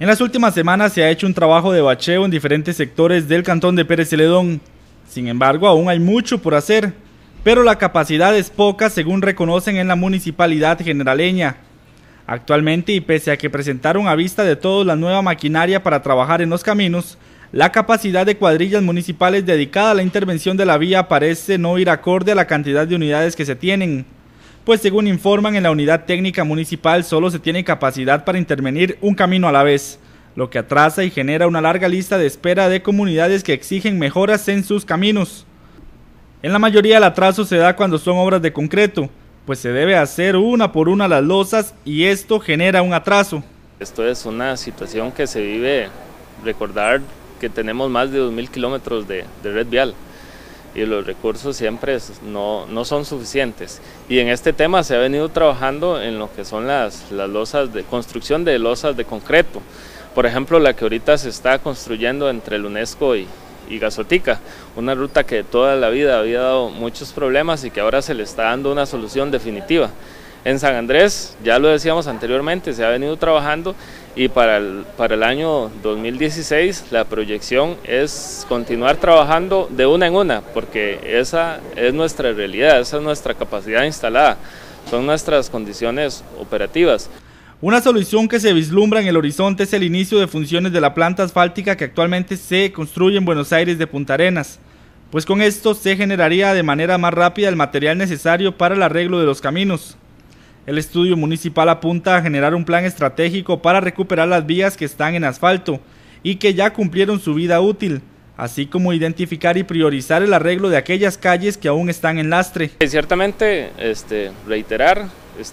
En las últimas semanas se ha hecho un trabajo de bacheo en diferentes sectores del cantón de Pérez Celedón. Sin embargo, aún hay mucho por hacer, pero la capacidad es poca según reconocen en la municipalidad generaleña. Actualmente, y pese a que presentaron a vista de todos la nueva maquinaria para trabajar en los caminos, la capacidad de cuadrillas municipales dedicada a la intervención de la vía parece no ir acorde a la cantidad de unidades que se tienen, pues según informan en la unidad técnica municipal solo se tiene capacidad para intervenir un camino a la vez, lo que atrasa y genera una larga lista de espera de comunidades que exigen mejoras en sus caminos. En la mayoría el atraso se da cuando son obras de concreto, pues se debe hacer una por una las losas y esto genera un atraso. Esto es una situación que se vive, recordar que tenemos más de 2.000 kilómetros de red vial y los recursos siempre no son suficientes. Y en este tema se ha venido trabajando en lo que son las losas de construcción de losas de concreto. Por ejemplo, la que ahorita se está construyendo entre el UNESCO y Gazotica, una ruta que toda la vida había dado muchos problemas y que ahora se le está dando una solución definitiva. En San Andrés, ya lo decíamos anteriormente, se ha venido trabajando y para el año 2016 la proyección es continuar trabajando de una en una, porque esa es nuestra realidad, esa es nuestra capacidad instalada, son nuestras condiciones operativas. Una solución que se vislumbra en el horizonte es el inicio de funciones de la planta asfáltica que actualmente se construye en Buenos Aires de Punta Arenas, pues con esto se generaría de manera más rápida el material necesario para el arreglo de los caminos. El estudio municipal apunta a generar un plan estratégico para recuperar las vías que están en asfalto y que ya cumplieron su vida útil, así como identificar y priorizar el arreglo de aquellas calles que aún están en lastre. Ciertamente, reiterar,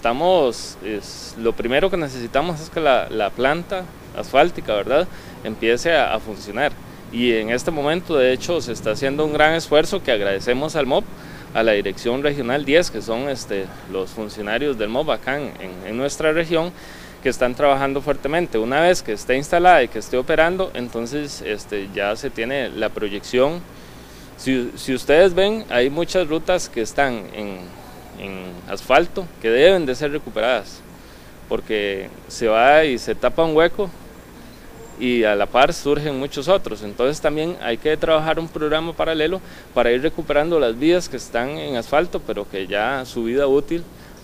lo primero que necesitamos es que la planta asfáltica, ¿verdad?, empiece a funcionar. Y en este momento, de hecho, se está haciendo un gran esfuerzo que agradecemos al MOP, a la Dirección Regional 10, que son los funcionarios del MOP acá en nuestra región, que están trabajando fuertemente. Una vez que esté instalada y que esté operando, entonces ya se tiene la proyección. Si ustedes ven, hay muchas rutas que están en asfalto que deben de ser recuperadas, porque se va y se tapa un hueco y a la par surgen muchos otros. Entonces también hay que trabajar un programa paralelo para ir recuperando las vías que están en asfalto, pero que ya su vida útil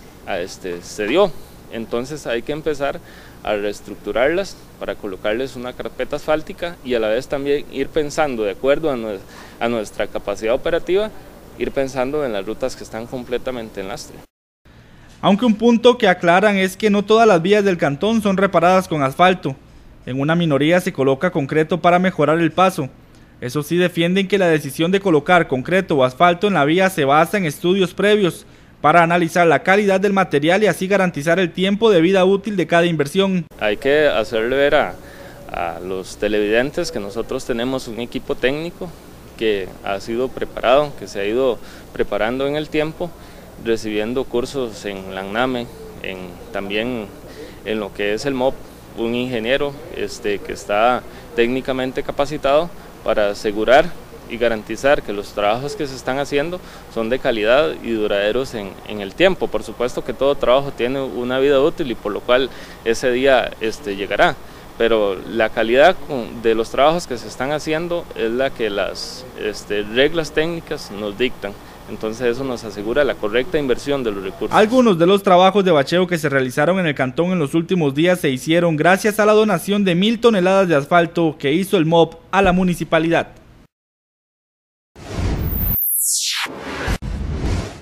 se dio. Entonces hay que empezar a reestructurarlas para colocarles una carpeta asfáltica y a la vez también ir pensando, de acuerdo a nuestra capacidad operativa, ir pensando en las rutas que están completamente en lastre. Aunque un punto que aclaran es que no todas las vías del cantón son reparadas con asfalto. En una minoría se coloca concreto para mejorar el paso. Eso sí, defienden que la decisión de colocar concreto o asfalto en la vía se basa en estudios previos para analizar la calidad del material y así garantizar el tiempo de vida útil de cada inversión. Hay que hacerle ver a los televidentes que nosotros tenemos un equipo técnico que ha sido preparado, que se ha ido preparando en el tiempo, recibiendo cursos en la ANAME, también en lo que es el MOP, un ingeniero que está técnicamente capacitado para asegurar y garantizar que los trabajos que se están haciendo son de calidad y duraderos en el tiempo. Por supuesto que todo trabajo tiene una vida útil y por lo cual ese día llegará, pero la calidad de los trabajos que se están haciendo es la que las reglas técnicas nos dictan. Entonces eso nos asegura la correcta inversión de los recursos. Algunos de los trabajos de bacheo que se realizaron en el cantón en los últimos días se hicieron gracias a la donación de 1.000 toneladas de asfalto que hizo el MOP a la municipalidad.